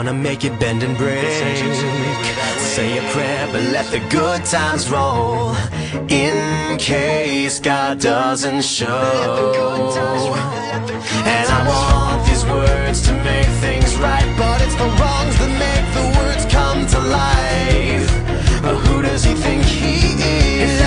gonna make it bend and break. Say a prayer, but let the good times roll, in case God doesn't show. And I want these words to make things right, but it's the wrongs that make the words come to life. Who does he think he is?